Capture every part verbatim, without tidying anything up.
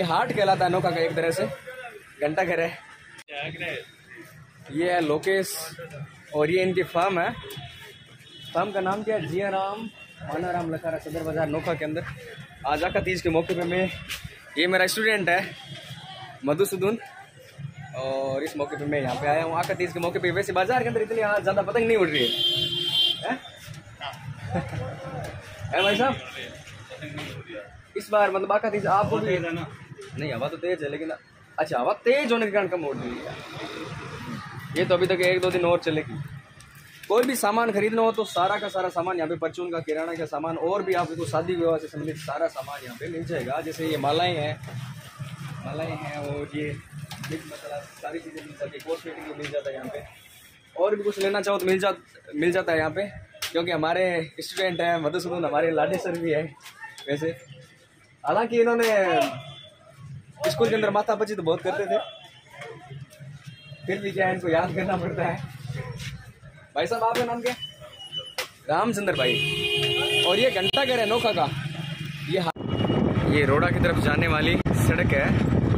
ये हाट कहलाता है नोखा का एक तरह से, घंटा घर है। ये है लोकेश और ये इनकी फार्म है। फार्म का नाम क्या है? जिया राम मानाराम लखारा, सदर बाजार नोखा के अंदर। आज आका तीज के मौके पे मैं, ये मेरा स्टूडेंट है मधुसूदन, और इस मौके पे मैं यहाँ पे आया हूँ आका तीज के मौके पे। वैसे बाजार के अंदर इतनी आज ज़्यादा पतंग नहीं उड़ रही है, है भाई साहब? इस बार मतलब आका तीज आपको भी ना? नहीं, हवा तो तेज है लेकिन, अच्छा हवा तेज होने के कारण कम उड़ रही है। ये तो अभी तक एक दो दिन और चलेगी। कोई भी सामान खरीदना हो तो सारा का सारा सामान यहाँ पे, परचून का, किराना का सामान, और भी आपको शादी विवाह से संबंधित सारा सामान यहाँ पे मिल जाएगा। जैसे ये मालाएं हैं, मालाएं हैं और ये मसाला, सारी चीज़ें मिल जाती है। कॉस्मेटिक भी मिल जाता है यहाँ पे, और भी कुछ लेना चाहो तो मिल जा मिल जाता है यहाँ पे, क्योंकि हमारे स्टूडेंट हैं मधुसूदन, हमारे लाडे सर भी है। वैसे हालांकि इन्होंने स्कूल के अंदर माथापच्ची तो बहुत करते थे, फिर भी क्या इनको याद करना पड़ता है। भाई साहब आपका नाम क्या? रामचंद्र भाई। और ये घंटा घर है नोखा का। ये ये रोड़ा की तरफ जाने वाली सड़क है।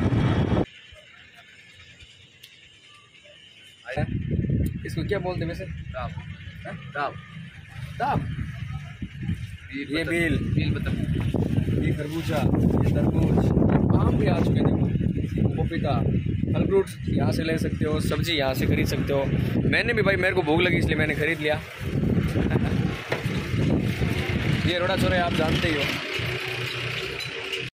इसको क्या बोलते हैं वैसे? ताप। ताप ताप। ये बेल बेल बता, ये खरबूजा, ये तरबूज, आम भी आ चुके हैं। देखो पपीता, फल फ्रूट्स यहाँ से ले सकते हो, सब्जी यहाँ से खरीद सकते हो। मैंने भी भाई, मेरे को भूख लगी इसलिए मैंने खरीद लिया। ये रोड़ा चौराहा आप जानते ही हो।